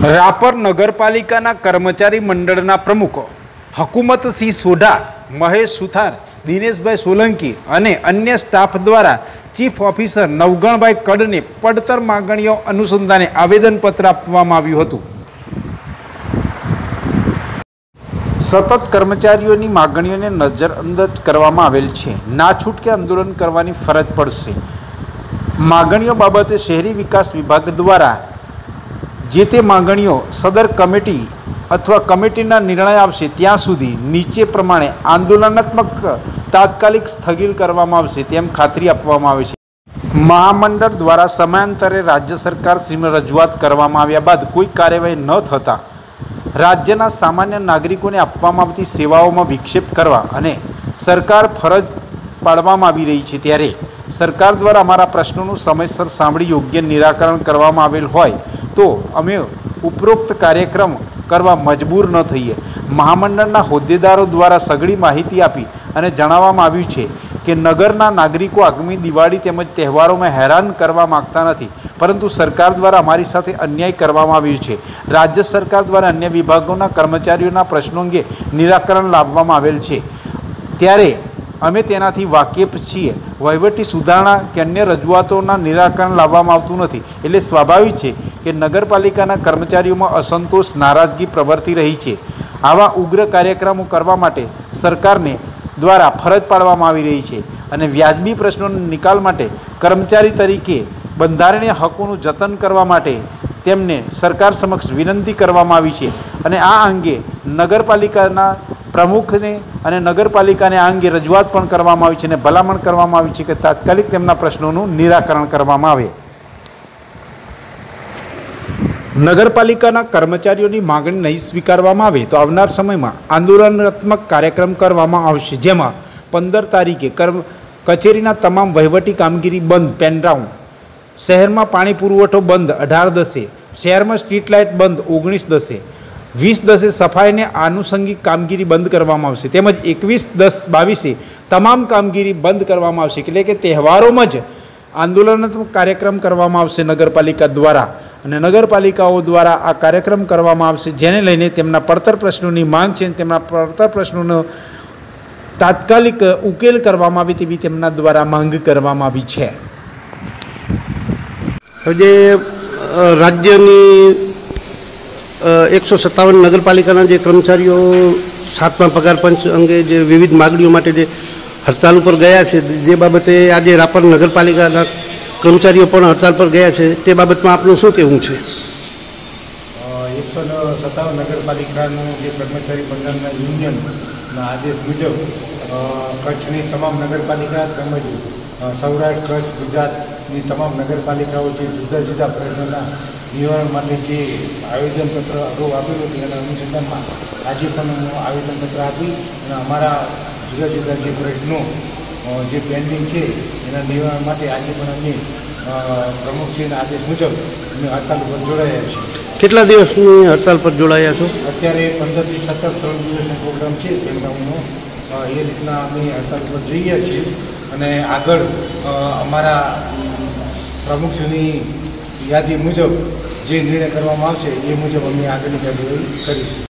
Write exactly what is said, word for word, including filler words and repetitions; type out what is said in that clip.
રાપર નગરપાલિકાના કર્મચારી મંડળના પ્રમુખ હકુમતસિંહ સોઢા, મહેશ સુથાર, દિનેશભાઈ સોલંકી અને અન્ય સ્ટાફ દ્વારા ચીફ ઓફિસર નવગણભાઈ કડને પડતર માગણીઓ અનુસંધાને આવેદનપત્ર આપવામાં આવ્યું હતું। સતત કર્મચારીઓની માગણીઓને નજરઅંદાજ કરવામાં આવેલ છે। ના છૂટકે આંદોલન કરવાની ફરજ પડશે। માગણીઓ બાબતે શહેરી વિકાસ વિભાગ દ્વારા જે તે માગણીઓ સદર કમિટી અથવા કમિટીના નિર્ણય આવશે ત્યાં સુધી નીચે પ્રમાણે આંદોલનાત્મક તાત્કાલિક સ્થગિત કરવામાં આવશે તેમ ખાતરી આપવામાં આવે છે। મહામંડળ દ્વારા સમયાંતરે રાજ્ય સરકાર શ્રીને રજૂઆત કરવામાં આવ્યા બાદ કોઈ કાર્યવાહી ન થતાં રાજ્યના સામાન્ય નાગરિકોને આપવામાં આવતી સેવાઓમાં વિક્ષેપ કરવા અને સરકાર ફરજ પાડવામાં આવી રહી છે, ત્યારે સરકાર દ્વારા અમારા પ્રશ્નોનું સમયસર સાંભળી યોગ્ય નિરાકરણ કરવામાં આવેલ હોય તો અમે ઉપરોક્ત કાર્યક્રમ કરવા મજબૂર ન થઈએ। મહામંડળના હોદ્દેદારો દ્વારા સઘળી માહિતી આપી અને જણાવવામાં આવ્યું છે કે નગરના નાગરિકો આગામી દિવાળી તેમજ તહેવારોમાં હેરાન કરવા માગતા નથી, પરંતુ સરકાર દ્વારા અમારી સાથે અન્યાય કરવામાં આવ્યું છે। રાજ્ય સરકાર દ્વારા અન્ય વિભાગોના કર્મચારીઓના પ્રશ્નો અંગે નિરાકરણ લાવવામાં આવેલ છે, ત્યારે અમે તેનાથી વાકેફ છીએ। વહીવટી સુધારણા કે અન્ય રજૂઆતોના નિરાકરણ લાવવામાં આવતું નથી, એટલે સ્વાભાવિક છે કે નગરપાલિકાના કર્મચારીઓમાં અસંતોષ, નારાજગી પ્રવર્તી રહી છે। આવા ઉગ્ર કાર્યક્રમો કરવા માટે સરકારને દ્વારા ફરજ પાડવામાં આવી રહી છે અને વ્યાજબી પ્રશ્નોના નિકાલ માટે કર્મચારી તરીકે બંધારણીય હકોનું જતન કરવા માટે તેમને સરકાર સમક્ષ વિનંતી કરવામાં આવી છે અને આ અંગે નગરપાલિકાના પ્રમુખને અને નગરપાલિકાને આ અંગે રજૂઆત પણ કરવામાં આવી છે અને ભલામણ કરવામાં આવી છે કે તાત્કાલિક તેમના પ્રશ્નોનું નિરાકરણ કરવામાં આવે। નગરપાલિકાના કર્મચારીઓની માગણી નહીં સ્વીકારવામાં આવે તો આવનાર સમયમાં આંદોલનાત્મક કાર્યક્રમ કરવામાં આવશે, જેમાં પંદર તારીખે કર્મ કચેરીના તમામ વહીવટી કામગીરી બંધ, પેનડાઉન, શહેરમાં પાણી પુરવઠો બંધ અઢાર દસે, શહેરમાં સ્ટ્રીટ લાઇટ બંધ ઓગણીસ દસે, વીસ દસે સફાઈને આનુષંગિક કામગીરી બંધ કરવામાં આવશે, તેમજ એકવીસ દસ બાવીસે તમામ કામગીરી બંધ કરવામાં આવશે, એટલે કે તહેવારોમાં જ આંદોલનાત્મક કાર્યક્રમ કરવામાં આવશે નગરપાલિકા દ્વારા અને નગરપાલિકાઓ દ્વારા આ કાર્યક્રમ કરવામાં આવશે, જેને લઈને તેમના પડતર પ્રશ્નોની માંગ છે અને તેમના પડતર પ્રશ્નોનો તાત્કાલિક ઉકેલ કરવામાં આવે તેવી તેમના દ્વારા માંગ કરવામાં આવી છે। જે રાજ્યની એકસો સત્તાવન નગરપાલિકાના જે કર્મચારીઓ સાતમા પગાર પંચ અંગે જે વિવિધ માગણીઓ માટે જે હડતાલ ઉપર ગયા છે, જે બાબતે આજે રાપર નગરપાલિકાના કર્મચારીઓ પણ હડતાલ પર ગયા છે, તે બાબતમાં આપનું શું કહેવું છે? એકસો સત્તાવન નગરપાલિકાનું જે કર્મચારી મંડળના યુનિયનના આદેશ મુજબ કચ્છની તમામ નગરપાલિકા તેમજ સૌરાષ્ટ્ર, કચ્છ, ગુજરાતની તમામ નગરપાલિકાઓ જે જુદા જુદા પ્રશ્નોના નિવારણ માટે જે આવેદનપત્ર અગાઉ આપ્યું હતું એના અનુસંધાનમાં આજે પણ આવેદનપત્ર આપી અને અમારા જુદા જુદા જે પ્રશ્નો જે પેન્ડિંગ છે એના નિવારણ માટે આજે પણ અમે પ્રમુખશ્રીના આદેશ મુજબ અમે હડતાલ પર જોડાયા છીએ। કેટલા દિવસની હડતાલ પર જોડાયા છો? અત્યારે પંદરથી સત્તર ત્રણ દિવસનો પ્રોગ્રામ છે, પેનડાઉનનો, એ રીતના અમે હડતાલ પર જઈએ છીએ અને આગળ અમારા પ્રમુખશ્રીની યાદી મુજબ જે નિર્ણય કરવામાં આવશે એ મુજબ અમે આગળની કાર્યવાહી કરીશું।